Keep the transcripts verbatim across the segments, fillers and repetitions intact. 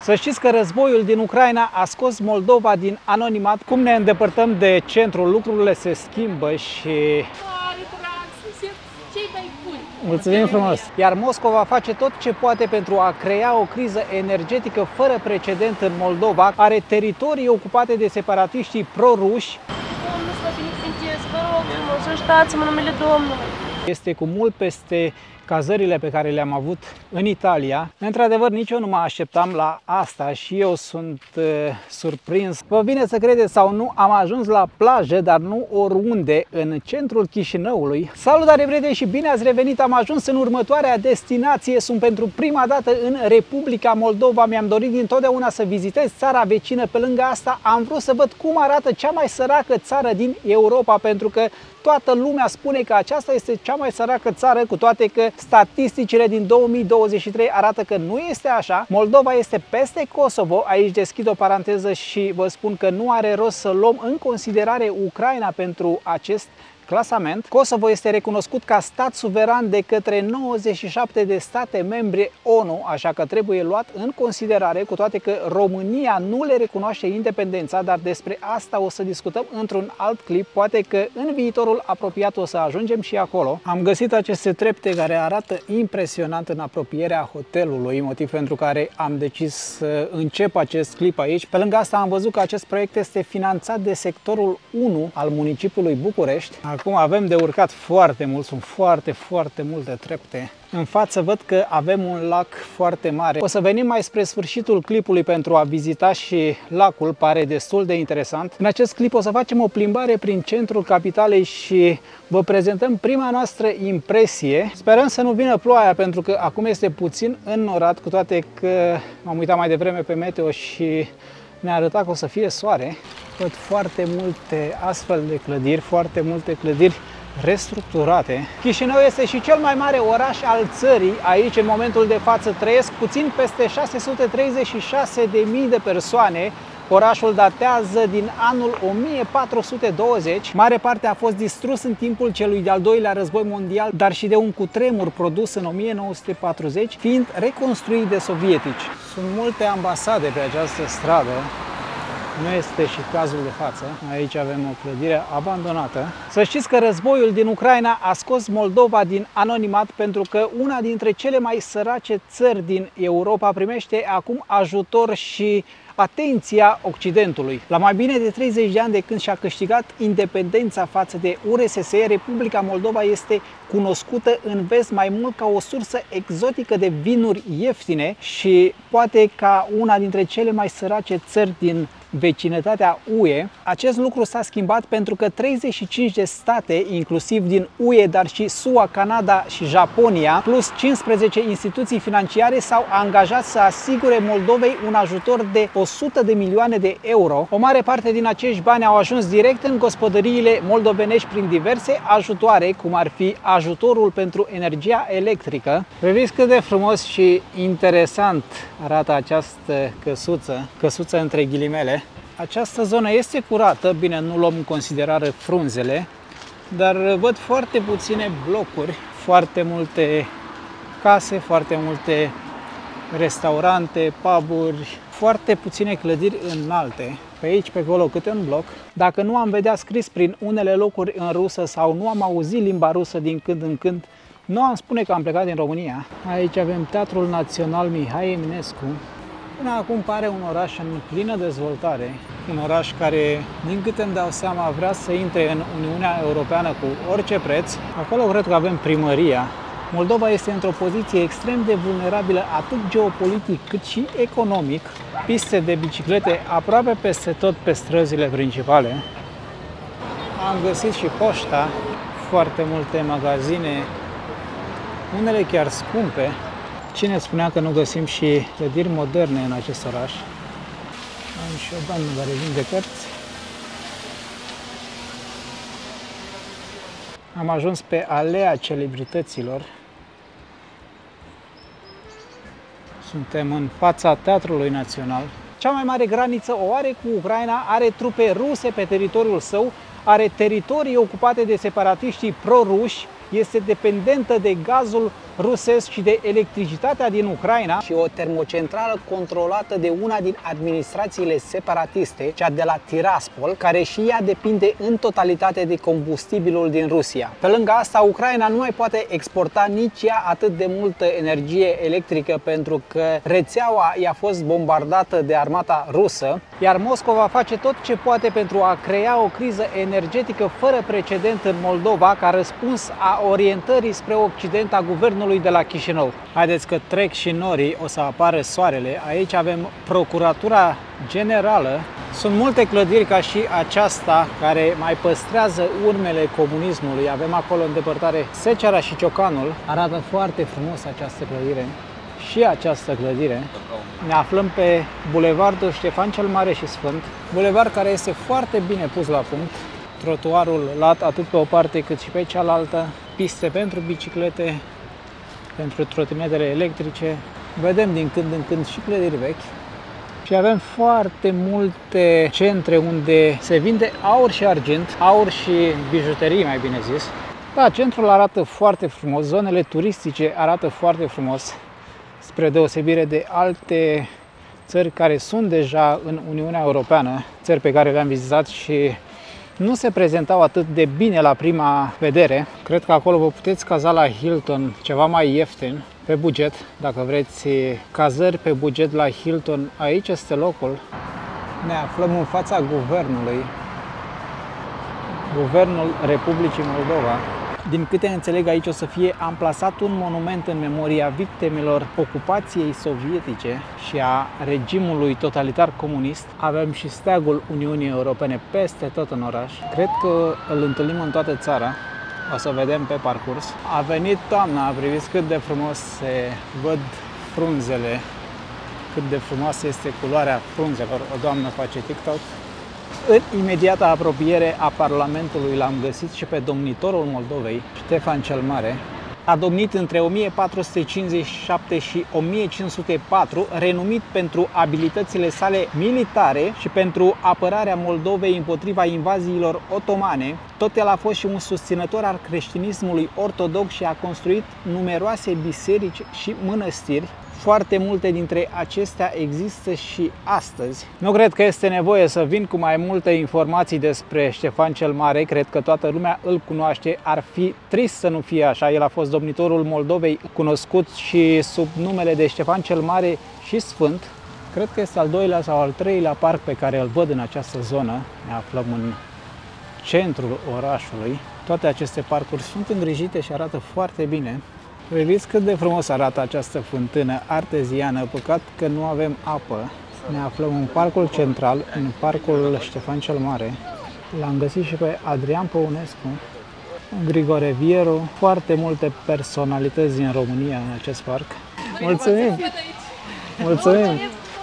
Să știți că războiul din Ucraina a scos Moldova din anonimat. Cum ne îndepărtăm de centru, lucrurile se schimbă și... Mulțumim frumos! Iar Moscova face tot ce poate pentru a crea o criză energetică fără precedent în Moldova. Are teritorii ocupate de separatiștii pro-ruși. Este cu mult peste cazările pe care le-am avut în Italia. Într-adevăr, nici eu nu mă așteptam la asta și eu sunt uh, surprins. Vă vine să credeți sau nu, am ajuns la plajă, dar nu oriunde, în centrul Chișinăului. Salutare, prieteni, și bine ați revenit! Am ajuns în următoarea destinație. Sunt pentru prima dată în Republica Moldova. Mi-am dorit dintotdeauna să vizitez țara vecină. Pe lângă asta am vrut să văd cum arată cea mai săracă țară din Europa, pentru că toată lumea spune că aceasta este cea mai săracă țară, cu toate că statisticile din două mii douăzeci și trei arată că nu este așa. Moldova este peste Kosovo. Aici deschid o paranteză și vă spun că nu are rost să luăm în considerare Ucraina pentru acest clasament. Kosovo este recunoscut ca stat suveran de către nouăzeci și șapte de state membre ONU, așa că trebuie luat în considerare, cu toate că România nu le recunoaște independența, dar despre asta o să discutăm într-un alt clip. Poate că în viitorul apropiat o să ajungem și acolo. Am găsit aceste trepte care arată impresionant în apropierea hotelului, motiv pentru care am decis să încep acest clip aici. Pe lângă asta am văzut că acest proiect este finanțat de sectorul unu al municipiului București. Acum avem de urcat foarte mult, sunt foarte, foarte multe trepte. În față văd că avem un lac foarte mare. O să venim mai spre sfârșitul clipului pentru a vizita și lacul, pare destul de interesant. În acest clip o să facem o plimbare prin centrul capitalei și vă prezentăm prima noastră impresie. Sperăm să nu vină ploaia, pentru că acum este puțin înnorat, cu toate că m-am uitat mai devreme pe meteo și ne-a arătat că o să fie soare. Văd foarte multe astfel de clădiri, foarte multe clădiri restructurate. Chișinău este și cel mai mare oraș al țării. Aici, în momentul de față, trăiesc puțin peste șase sute treizeci și șase de mii de persoane. Orașul datează din anul o mie patru sute douăzeci. Mare parte a fost distrus în timpul celui de-al doilea război mondial, dar și de un cutremur produs în o mie nouă sute patruzeci, fiind reconstruit de sovietici. Sunt multe ambasade pe această stradă. Nu este și cazul de față. Aici avem o clădire abandonată. Să știți că războiul din Ucraina a scos Moldova din anonimat, pentru că una dintre cele mai sărace țări din Europa primește acum ajutor și atenția Occidentului. La mai bine de treizeci de ani de când și-a câștigat independența față de U R S S, Republica Moldova este cunoscută în vest mai mult ca o sursă exotică de vinuri ieftine și poate ca una dintre cele mai sărace țări din vecinătatea U E. Acest lucru s-a schimbat pentru că treizeci și cinci de state, inclusiv din U E, dar și S U A, Canada și Japonia, plus cincisprezece instituții financiare, s-au angajat să asigure Moldovei un ajutor de o sută de milioane de euro. O mare parte din acești bani au ajuns direct în gospodăriile moldovenești prin diverse ajutoare, cum ar fi ajutorul pentru energia electrică. Vedeți cât de frumos și interesant arată această căsuță, căsuță între ghilimele. Această zonă este curată, bine, nu luăm în considerare frunzele, dar văd foarte puține blocuri, foarte multe case, foarte multe restaurante, pub-uri, foarte puține clădiri înalte. Pe aici, pe acolo, câte un bloc. Dacă nu am vedea scris prin unele locuri în rusă sau nu am auzit limba rusă din când în când, nu am spune că am plecat din România. Aici avem Teatrul Național Mihai Eminescu. Până acum pare un oraș în plină dezvoltare, un oraș care, din câte îmi dau seama, vrea să intre în Uniunea Europeană cu orice preț. Acolo cred că avem primăria. Moldova este într-o poziție extrem de vulnerabilă, atât geopolitic cât și economic. Piste de biciclete aproape peste tot pe străzile principale. Am găsit și poșta, foarte multe magazine, unele chiar scumpe. Cine spunea că nu găsim și clădiri moderne în acest oraș? Am și o doamnă care vinde cărți. Am ajuns pe Alea Celebrităților. Suntem în fața Teatrului Național. Cea mai mare graniță o are cu Ucraina, are trupe ruse pe teritoriul său, are teritorii ocupate de separatiștii pro-ruși, este dependentă de gazul rusesc și de electricitatea din Ucraina și o termocentrală controlată de una din administrațiile separatiste, cea de la Tiraspol, care și ea depinde în totalitate de combustibilul din Rusia. Pe lângă asta, Ucraina nu mai poate exporta nici ea atât de multă energie electrică pentru că rețeaua i-a fost bombardată de armata rusă, iar Moscova face tot ce poate pentru a crea o criză energetică fără precedent în Moldova ca răspuns a orientării spre Occident a guvernului de la Chișinău. Haideți că trec și norii, o să apară soarele. Aici avem Procuratura Generală. Sunt multe clădiri ca și aceasta care mai păstrează urmele comunismului. Avem acolo în depărtare Seceara și Ciocanul. Arată foarte frumos această clădire. Și această clădire. Ne aflăm pe Bulevardul Ștefan cel Mare și Sfânt, bulevard care este foarte bine pus la punct, trotuarul lat atât pe o parte cât și pe cealaltă, piste pentru biciclete, pentru trotinetele electrice, vedem din când în când și clădiri vechi și avem foarte multe centre unde se vinde aur și argint, aur și bijuterii mai bine zis. Da, centrul arată foarte frumos, zonele turistice arată foarte frumos, spre deosebire de alte țări care sunt deja în Uniunea Europeană, țări pe care le-am vizitat și nu se prezentau atât de bine la prima vedere. Cred că acolo vă puteți caza la Hilton ceva mai ieftin, pe buget. Dacă vreți cazări pe buget la Hilton, aici este locul. Ne aflăm în fața guvernului, Guvernul Republicii Moldova. Din câte înțeleg, aici o să fie amplasat un monument în memoria victimelor ocupației sovietice și a regimului totalitar comunist. Avem și steagul Uniunii Europene peste tot în oraș. Cred că îl întâlnim în toată țara. O să vedem pe parcurs. A venit toamna, priviți cât de frumos se văd frunzele, cât de frumoasă este culoarea frunzelor. O doamnă face TikTok. În imediata apropiere a Parlamentului l-am găsit și pe domnitorul Moldovei, Ștefan cel Mare. A domnit între o mie patru sute cincizeci și șapte și o mie cinci sute patru, renumit pentru abilitățile sale militare și pentru apărarea Moldovei împotriva invaziilor otomane. Tot el a fost și un susținător al creștinismului ortodox și a construit numeroase biserici și mănăstiri. Foarte multe dintre acestea există și astăzi. Nu cred că este nevoie să vin cu mai multe informații despre Ștefan cel Mare. Cred că toată lumea îl cunoaște. Ar fi trist să nu fie așa. El a fost domnitorul Moldovei, cunoscut și sub numele de Ștefan cel Mare și Sfânt. Cred că este al doilea sau al treilea parc pe care îl văd în această zonă. Ne aflăm în centrul orașului. Toate aceste parcuri sunt îngrijite și arată foarte bine. Vedeți cât de frumos arată această fântână arteziană, păcat că nu avem apă. Ne aflăm în parcul central, în parcul Ștefan cel Mare. L-am găsit și pe Adrian Păunescu, Grigore Vieru, foarte multe personalități din România în acest parc. Mulțumim! Mulțumim!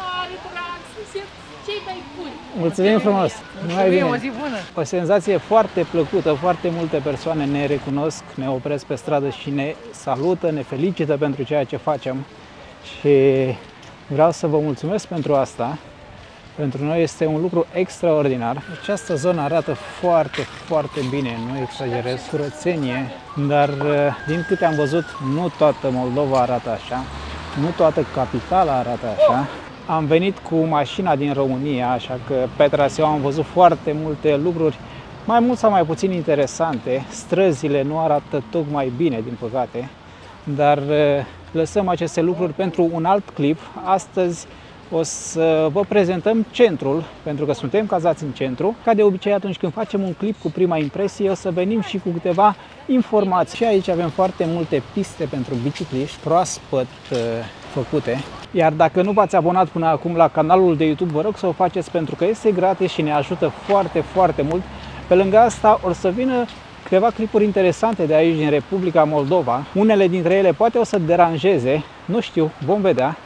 Mulțumim frumos! Numai bine! O zi bună! O senzație foarte plăcută, foarte multe persoane ne recunosc, ne opresc pe stradă și ne salută, ne felicită pentru ceea ce facem și vreau să vă mulțumesc pentru asta. Pentru noi este un lucru extraordinar. Această zonă arată foarte, foarte bine, nu exagerez, curățenie, dar din câte am văzut, nu toată Moldova arată așa, nu toată capitala arată așa. Am venit cu mașina din România, așa că pe traseu am văzut foarte multe lucruri, mai mult sau mai puțin interesante. Străzile nu arată tocmai bine, din păcate, dar lăsăm aceste lucruri pentru un alt clip. Astăzi o să vă prezentăm centrul, pentru că suntem cazați în centru. Ca de obicei, atunci când facem un clip cu prima impresie, o să venim și cu câteva informații. Și aici avem foarte multe piste pentru bicicliști, proaspăt făcute. Iar dacă nu v-ați abonat până acum la canalul de YouTube, vă rog să o faceți pentru că este gratis și ne ajută foarte, foarte mult. Pe lângă asta, o să vină câteva clipuri interesante de aici, din Republica Moldova. Unele dintre ele poate o să deranjeze, nu știu, vom vedea.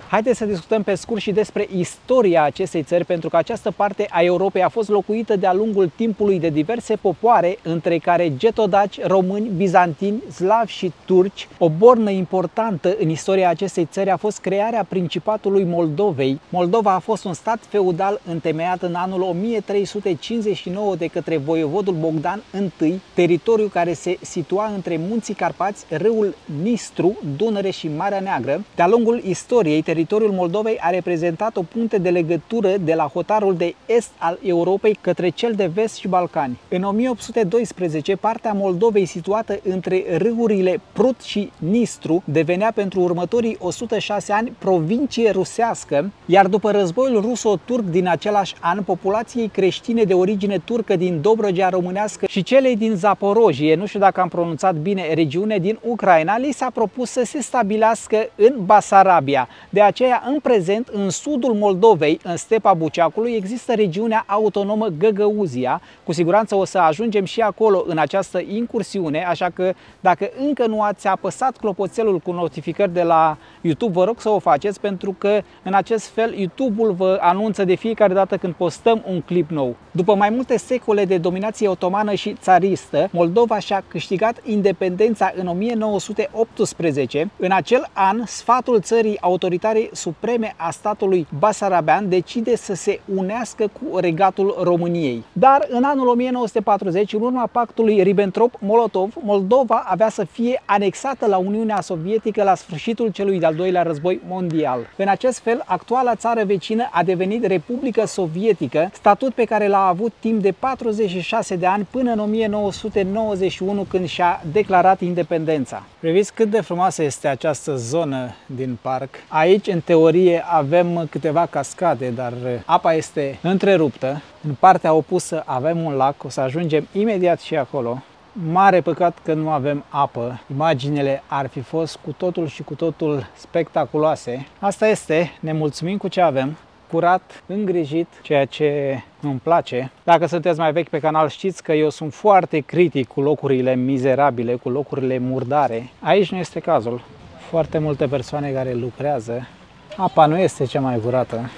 Haideți să discutăm pe scurt și despre istoria acestei țări, pentru că această parte a Europei a fost locuită de-a lungul timpului de diverse popoare, între care getodaci, români, bizantini, slavi și turci. O bornă importantă în istoria acestei țări a fost crearea Principatului Moldovei. Moldova a fost un stat feudal întemeiat în anul o mie trei sute cincizeci și nouă de către voievodul Bogdan I, teritoriu care se situa între Munții Carpați, râul Nistru, Dunăre și Marea Neagră. De-a lungul istoriei, teritoriul Moldovei a reprezentat o punte de legătură de la hotarul de est al Europei către cel de vest și Balcani. În o mie opt sute doisprezece, partea Moldovei situată între râurile Prut și Nistru devenea pentru următorii o sută șase ani provincie rusească, iar după războiul ruso-turc din același an, populației creștine de origine turcă din Dobrogea românească și celei din Zaporojie, nu știu dacă am pronunțat bine, regiune din Ucraina, li s-a propus să se stabilească în Basarabia. De aceea, în prezent, în sudul Moldovei, în stepa Buceacului, există regiunea autonomă Găgăuzia. Cu siguranță o să ajungem și acolo în această incursiune, așa că dacă încă nu ați apăsat clopoțelul cu notificări de la YouTube, vă rog să o faceți, pentru că în acest fel YouTube-ul vă anunță de fiecare dată când postăm un clip nou. După mai multe secole de dominație otomană și țaristă, Moldova și-a câștigat independența în o mie nouă sute optsprezece. În acel an, sfatul țării autoritare supreme a statului basarabean decide să se unească cu regatul României. Dar în anul o mie nouă sute patruzeci, în urma pactului Ribbentrop-Molotov, Moldova avea să fie anexată la Uniunea Sovietică la sfârșitul celui de-al doilea război mondial. În acest fel, actuala țară vecină a devenit Republică Sovietică, statut pe care l-a avut timp de patruzeci și șase de ani până în o mie nouă sute nouăzeci și unu, când și-a declarat independența. Priviți cât de frumoasă este această zonă din parc. Aici, în teorie, avem câteva cascade, dar apa este întreruptă. În partea opusă avem un lac, o să ajungem imediat și acolo. Mare păcat că nu avem apă. Imaginele ar fi fost cu totul și cu totul spectaculoase. Asta este, ne mulțumim cu ce avem. Curat, îngrijit, ceea ce îmi place. Dacă sunteți mai vechi pe canal, știți că eu sunt foarte critic cu locurile mizerabile, cu locurile murdare. Aici nu este cazul. Foarte multe persoane care lucrează. Apa nu este cea mai curată.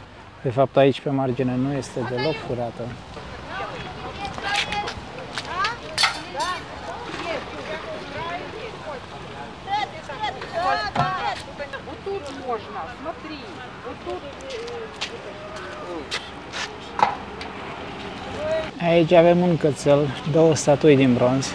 De fapt, aici pe margine nu este deloc curată. Aici avem un cățel, două statui din bronz.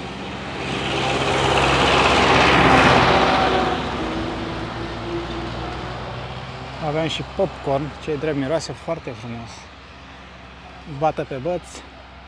Avem și popcorn, ce drept miroase foarte frumos. Bată pe băți.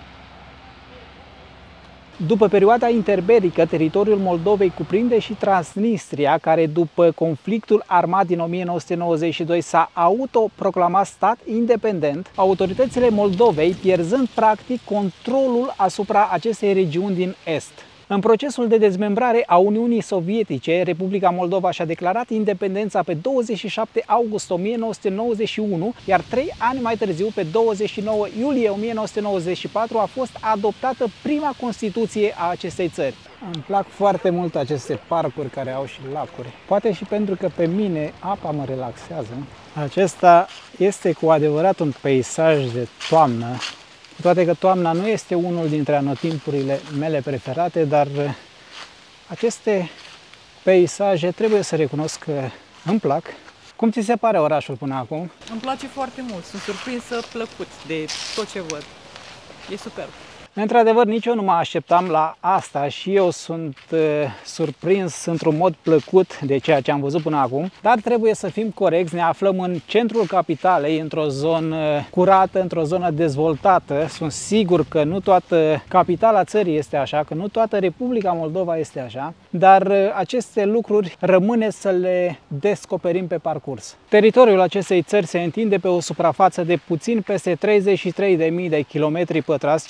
După perioada interbelică, teritoriul Moldovei cuprinde și Transnistria, care după conflictul armat din o mie nouă sute nouăzeci și doi s-a autoproclamat stat independent, autoritățile Moldovei pierzând practic controlul asupra acestei regiuni din est. În procesul de dezmembrare a Uniunii Sovietice, Republica Moldova și-a declarat independența pe douăzeci și șapte august o mie nouă sute nouăzeci și unu, iar trei ani mai târziu, pe douăzeci și nouă iulie o mie nouă sute nouăzeci și patru, a fost adoptată prima Constituție a acestei țări. Îmi plac foarte mult aceste parcuri care au și lacuri. Poate și pentru că pe mine apa mă relaxează. Acesta este cu adevărat un peisaj de toamnă. Cu toate că toamna nu este unul dintre anotimpurile mele preferate, dar aceste peisaje trebuie să recunosc că îmi plac. Cum ți se pare orașul până acum? Îmi place foarte mult, sunt surprinsă plăcut de tot ce văd. E superb. Într-adevăr, nici eu nu mă așteptam la asta și eu sunt uh, surprins într-un mod plăcut de ceea ce am văzut până acum, dar trebuie să fim corecți, ne aflăm în centrul capitalei, într-o zonă curată, într-o zonă dezvoltată. Sunt sigur că nu toată capitala țării este așa, că nu toată Republica Moldova este așa, dar uh, aceste lucruri rămâne să le descoperim pe parcurs. Teritoriul acestei țări se întinde pe o suprafață de puțin peste treizeci și trei de mii de kilometri pătrați, ceea ce o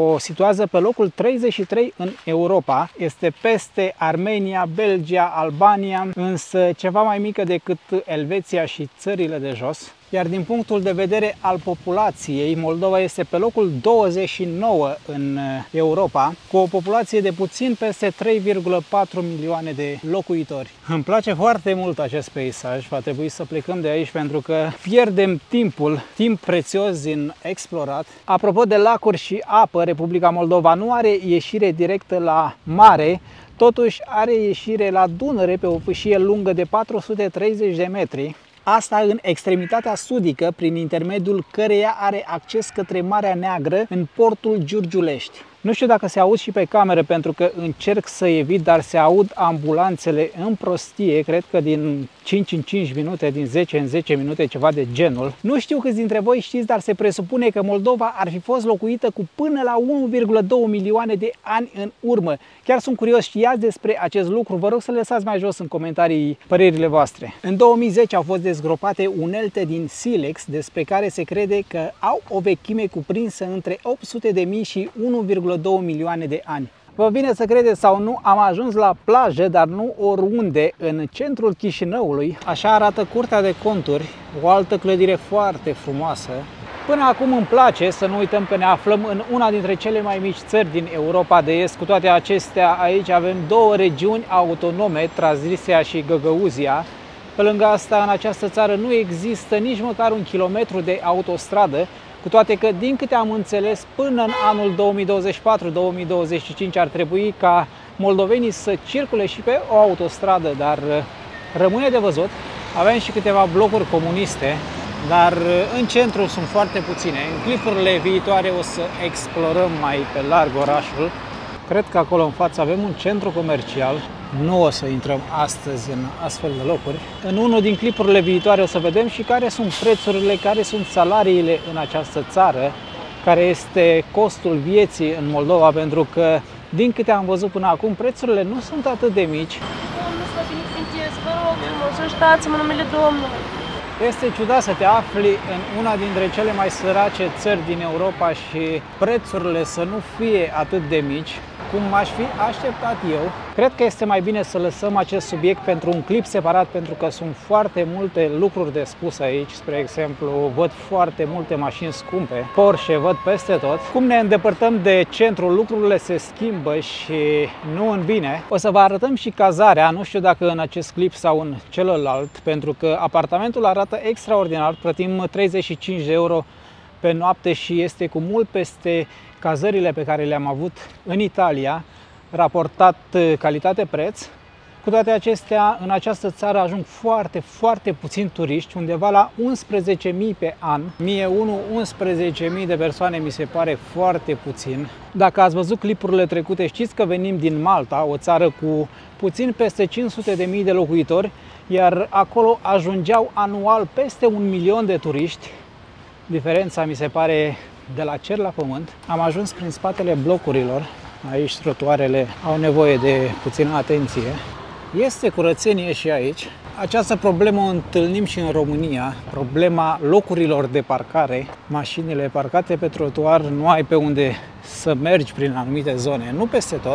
o situează pe locul treizeci și trei în Europa, este peste Armenia, Belgia, Albania, însă ceva mai mică decât Elveția și țările de jos. Iar din punctul de vedere al populației, Moldova este pe locul douăzeci și nouă în Europa, cu o populație de puțin peste trei virgulă patru milioane de locuitori. Îmi place foarte mult acest peisaj, va trebui să plecăm de aici pentru că pierdem timpul, timp prețios din explorat. Apropo de lacuri și apă, Republica Moldova nu are ieșire directă la mare, totuși are ieșire la Dunăre pe o fâșie lungă de patru sute treizeci de metri. Asta în extremitatea sudică, prin intermediul căreia are acces către Marea Neagră în portul Giurgiulești. Nu știu dacă se aud și pe cameră pentru că încerc să evit, dar se aud ambulanțele în prostie, cred că din cinci în cinci minute, din zece în zece minute, ceva de genul. Nu știu câți dintre voi știți, dar se presupune că Moldova ar fi fost locuită cu până la unu virgulă doi milioane de ani în urmă. Chiar sunt curios, știați despre acest lucru? Vă rog să lăsați mai jos în comentarii părerile voastre. În două mii zece au fost dezgropate unelte din silex despre care se crede că au o vechime cuprinsă între opt sute de mii și unu virgulă doi milioane de ani. Vă vine să credeți sau nu, am ajuns la plajă, dar nu oriunde, în centrul Chișinăului. Așa arată Curtea de Conturi, o altă clădire foarte frumoasă. Până acum îmi place să nu uităm că ne aflăm în una dintre cele mai mici țări din Europa de Est. Cu toate acestea, aici avem două regiuni autonome, Transnistria și Găgăuzia. Pe lângă asta, în această țară nu există nici măcar un kilometru de autostradă, cu toate că, din câte am înțeles, până în anul două mii douăzeci și patru două mii douăzeci și cinci ar trebui ca moldovenii să circule și pe o autostradă, dar rămâne de văzut. Avem și câteva blocuri comuniste, dar în centru sunt foarte puține. În clipurile viitoare o să explorăm mai pe larg orașul. Cred că acolo în față avem un centru comercial. Nu o să intrăm astăzi în astfel de locuri. În unul din clipurile viitoare o să vedem și care sunt prețurile, care sunt salariile în această țară, care este costul vieții în Moldova, pentru că, din câte am văzut până acum, prețurile nu sunt atât de mici. Domnul Slăbinic, vă rog frumos, ajutați-mă în numele Domnului. Este ciudat să te afli în una dintre cele mai sărace țări din Europa și prețurile să nu fie atât de mici, cum m-aș fi așteptat eu. Cred că este mai bine să lăsăm acest subiect pentru un clip separat, pentru că sunt foarte multe lucruri de spus aici. Spre exemplu, văd foarte multe mașini scumpe, Porsche văd peste tot. Cum ne îndepărtăm de centru, lucrurile se schimbă și nu în bine. O să vă arătăm și cazarea, nu știu dacă în acest clip sau în celălalt, pentru că apartamentul arată extraordinar. Plătim treizeci și cinci de euro pe noapte și este cu mult peste cazările pe care le-am avut în Italia, raportat calitate-preț. Cu toate acestea, în această țară ajung foarte, foarte puțini turiști, undeva la unsprezece mii pe an. Mie unu, unsprezece mii de persoane mi se pare foarte puțin. Dacă ați văzut clipurile trecute, știți că venim din Malta, o țară cu puțin peste cinci sute de mii de locuitori, iar acolo ajungeau anual peste un milion de turiști. Diferența mi se pare de la cer la pământ. Am ajuns prin spatele blocurilor. Aici trotuarele au nevoie de puțină atenție. Este curățenie și aici. Această problemă o întâlnim și în România, problema locurilor de parcare. Mașinile parcate pe trotuar, nu ai pe unde să mergi prin anumite zone, nu peste tot,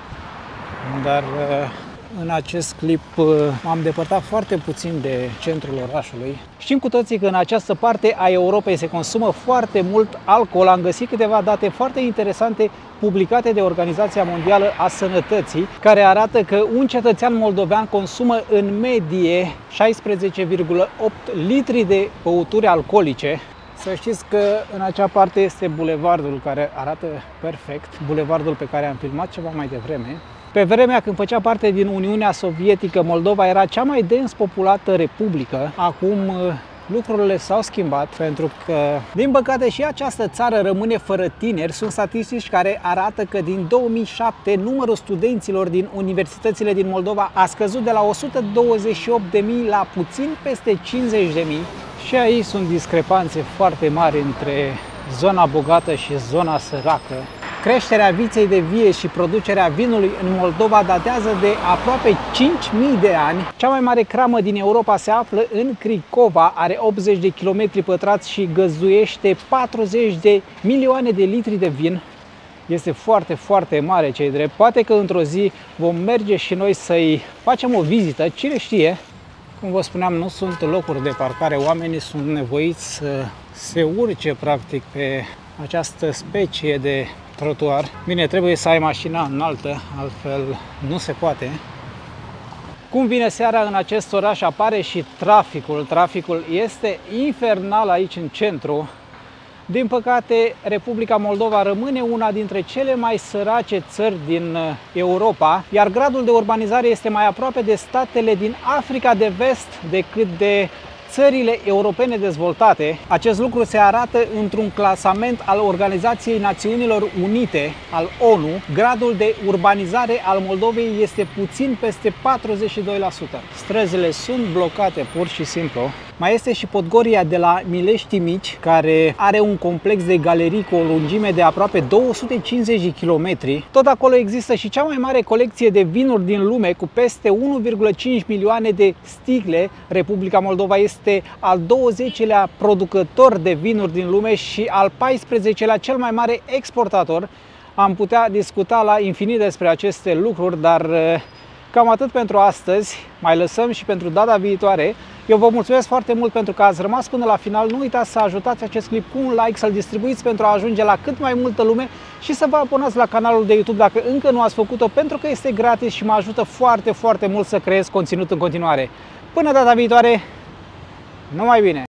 dar în acest clip m-am depărtat foarte puțin de centrul orașului. Știm cu toții că în această parte a Europei se consumă foarte mult alcool. Am găsit câteva date foarte interesante publicate de Organizația Mondială a Sănătății, care arată că un cetățean moldovean consumă în medie șaisprezece virgulă opt litri de băuturi alcoolice. Să știți că în acea parte este bulevardul care arată perfect, bulevardul pe care am filmat ceva mai devreme. Pe vremea când făcea parte din Uniunea Sovietică, Moldova era cea mai dens populată republică. Acum lucrurile s-au schimbat pentru că, din păcate, și această țară rămâne fără tineri. Sunt statistici care arată că din două mii șapte numărul studenților din universitățile din Moldova a scăzut de la o sută douăzeci și opt de mii la puțin peste cincizeci de mii. Și aici sunt discrepanțe foarte mari între zona bogată și zona săracă. Creșterea viței de vie și producerea vinului în Moldova datează de aproape cinci mii de ani. Cea mai mare cramă din Europa se află în Cricova, are optzeci de kilometri pătrați și găzduiește patruzeci de milioane de litri de vin. este foarte, foarte mare, ce-i drept. Poate că într-o zi vom merge și noi să-i facem o vizită, cine știe. Cum vă spuneam, nu sunt locuri de parcare, oamenii sunt nevoiți să se urce practic pe această specie de trotuar. Bine, trebuie să ai mașina înaltă, altfel nu se poate. Cum vine seara în acest oraș apare și traficul. Traficul este infernal aici în centru. Din păcate, Republica Moldova rămâne una dintre cele mai sărace țări din Europa, iar gradul de urbanizare este mai aproape de statele din Africa de Vest decât de țările europene dezvoltate. Acest lucru se arată într-un clasament al Organizației Națiunilor Unite, al ONU. Gradul de urbanizare al Moldovei este puțin peste patruzeci și doi la sută. Străzile sunt blocate pur și simplu. Mai este și Podgoria de la Milești Mici, care are un complex de galerii cu o lungime de aproape două sute cincizeci de kilometri. Tot acolo există și cea mai mare colecție de vinuri din lume, cu peste unu virgulă cinci milioane de sticle. Republica Moldova este al douăzecilea producător de vinuri din lume și al paisprezecelea cel mai mare exportator. Am putea discuta la infinit despre aceste lucruri, dar cam atât pentru astăzi. Mai lăsăm și pentru data viitoare. Eu vă mulțumesc foarte mult pentru că ați rămas până la final. Nu uitați să ajutați acest clip cu un like, să-l distribuiți pentru a ajunge la cât mai multă lume și să vă abonați la canalul de YouTube dacă încă nu ați făcut-o, pentru că este gratis și mă ajută foarte, foarte mult să creez conținut în continuare. Până data viitoare, numai bine!